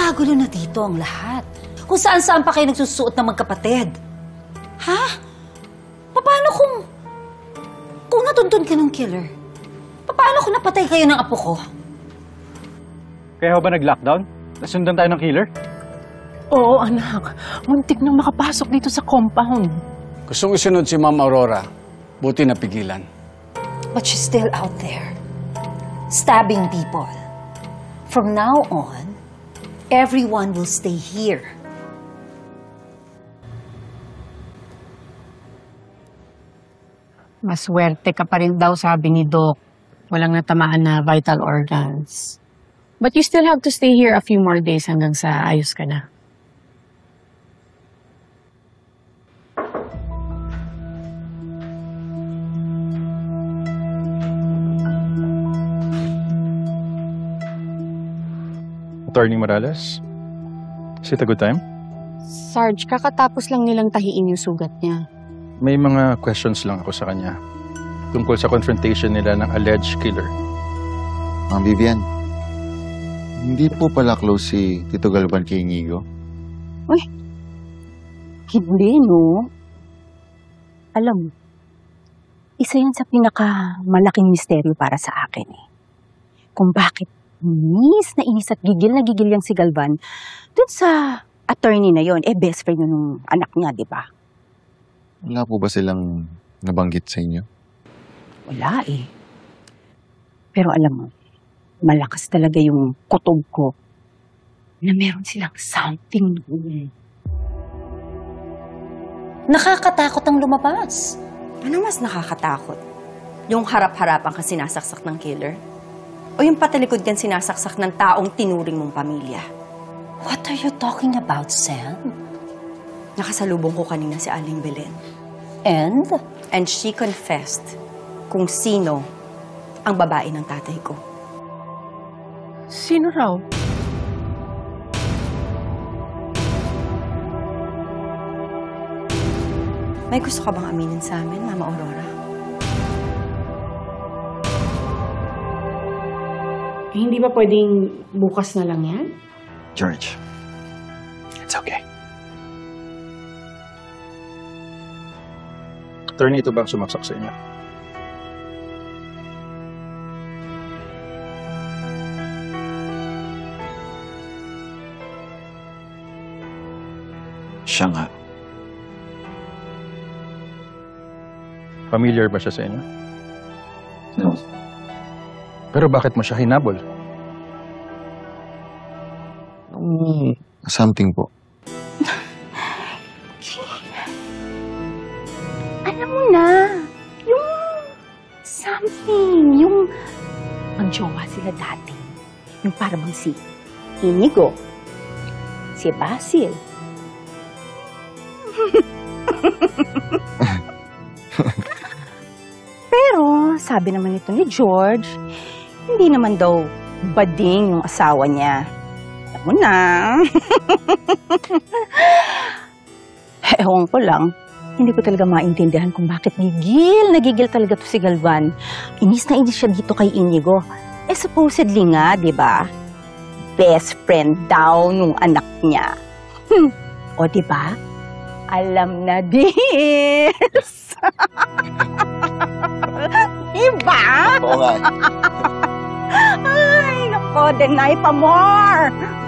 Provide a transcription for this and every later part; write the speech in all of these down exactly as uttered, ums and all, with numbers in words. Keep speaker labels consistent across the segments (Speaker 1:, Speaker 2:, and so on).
Speaker 1: Nagkakagulo na dito ang lahat. Kung saan-saan pa kayo nagsusuot ng magkapatid. Ha? Paano kung... Kung natuntun ka ng killer? Paano kung napatay kayo ng apo ko?
Speaker 2: Kaya ba nag-lockdown? Nasundan tayo ng killer?
Speaker 3: Oo, anak. Muntik nang makapasok dito sa compound.
Speaker 4: Gustong isunod si Ma'am Aurora. Buti napigilan.
Speaker 1: But she's still out there. Stabbing people. From now on, everyone will stay here.
Speaker 3: Maswerte ka pa rin daw, sabi ni Doc. Walang natamaan na vital organs. But you still have to stay here a few more days hanggang sa ayos ka na.
Speaker 2: Attorney Morales, is it a good time?
Speaker 3: Sarge, kakatapos lang nilang tahiin yung sugat niya.
Speaker 2: May mga questions lang ako sa kanya tungkol sa confrontation nila ng alleged killer.
Speaker 5: Ma'am Vivian, hindi po pala close si Tito Galvan kay Inigo?
Speaker 6: Uy, hindi, no? Alam mo, isa yan sa pinakamalaking misteryo para sa akin eh. Kung bakit inis na inis at gigil na gigil yang si Galvan dun sa attorney na yon, eh best friend yun ng anak niya, di ba?
Speaker 5: Wala po ba silang nabanggit sa inyo?
Speaker 6: Wala eh. Pero alam mo, malakas talaga yung kutob ko na meron silang something noon.
Speaker 1: Nakakatakot ang lumabas.
Speaker 7: Ano mas nakakatakot? Yung harap-harapan ka sinasaksak ng killer? O yung patalikod kan sinasaksak ng taong tinuring mong pamilya?
Speaker 1: What are you talking about, Sam?
Speaker 7: Nakasalubong ko kanina si Aling Belen.
Speaker 1: And?
Speaker 7: And she confessed kung sino ang babae ng tatay ko.
Speaker 3: Sino raw?
Speaker 7: May gusto ka bang aminin sa amin, Mama Aurora?
Speaker 3: Eh, hindi ba pwedeng bukas na lang yan?
Speaker 5: George, it's okay.
Speaker 2: Attorney, ito bang sumaksak sa inyo?
Speaker 5: Siya nga.
Speaker 2: Familiar ba siya sa inyo?
Speaker 5: No.
Speaker 2: Pero bakit mo siya hinabol?
Speaker 5: Um, something po.
Speaker 6: Alam mo na, yung something, yung magjowa sila dati. Yung parang si Inigo, si Basil. Pero, sabi naman ito ni George, hindi naman daw bading yung asawa niya. Alam mo na. Ewan ko lang, hindi ko talaga maintindihan kung bakit nigil, nagigil talaga to si Galvan. Inis na inis siya dito kay Inigo. Eh, supposedly nga, di ba? Best friend daw nung anak niya. Hmm. O, di ba? Alam na dis. Diba?
Speaker 5: Oo nga.
Speaker 6: Ay, nako, deny pa more.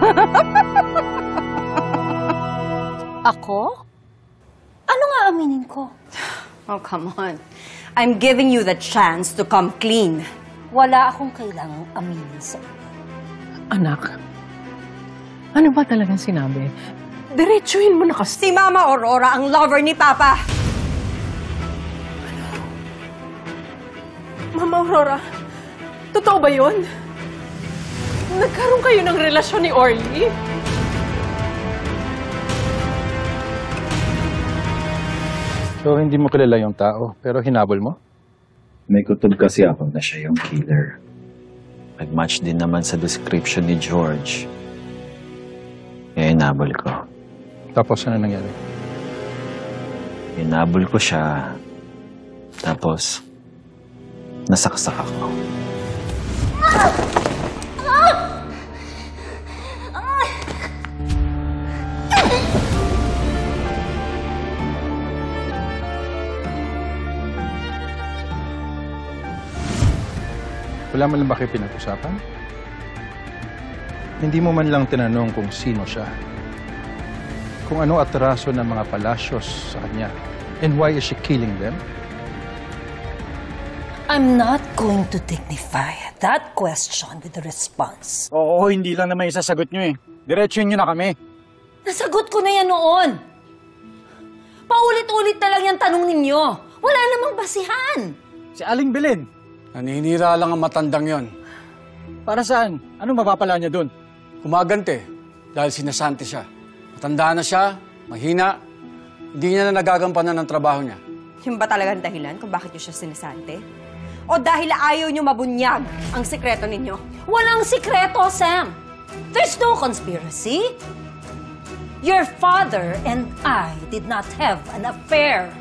Speaker 1: Ako? Ano nga aminin ko?
Speaker 7: Oh, come on. I'm giving you the chance to come clean.
Speaker 1: Wala akong kailangang aminin sa
Speaker 3: Anak, ano ba talagang sinabi? Diretsuhin mo na kasi.
Speaker 7: Si Mama Aurora ang lover ni Papa.
Speaker 3: Mama Aurora, totoo ba yun? Nagkaroon kayo ng relasyon ni Orly?
Speaker 2: So, hindi mo kilala yung tao, pero hinabol mo?
Speaker 8: May kutob kasi ako na siya yung killer. Nag-match din naman sa description ni George. Kaya hinabol ko.
Speaker 2: Tapos, ano nangyari?
Speaker 8: Hinabol ko siya. Tapos, nasaksak ako.
Speaker 2: Wala man lang ba kayo pinag-usapan? Hindi mo man lang tinanong kung sino siya. Kung ano atraso ng mga palasyos sa kanya. And why is she killing them?
Speaker 1: I'm not going to dignify that question with a response.
Speaker 9: Oo, hindi lang naman isasagot nyo eh. Diretsyon nyo na kami.
Speaker 1: Nasagot ko na yan noon. Paulit-ulit na lang yung tanong ninyo. Wala namang basihan.
Speaker 9: Si Aling Belen.
Speaker 4: Naninira lang ang matandang yon.
Speaker 9: Para saan? Anong mapapala niya dun?
Speaker 4: Kumagante dahil sinasante siya. Matanda na siya, mahina, hindi niya na nagagampanan ng trabaho niya.
Speaker 7: Yung ba talagang dahilan kung bakit nyo siya sinasante? O dahil ayaw nyo mabunyag ang sikreto ninyo?
Speaker 1: Walang sikreto, Sam. There's no conspiracy. Your father and I did not have an affair.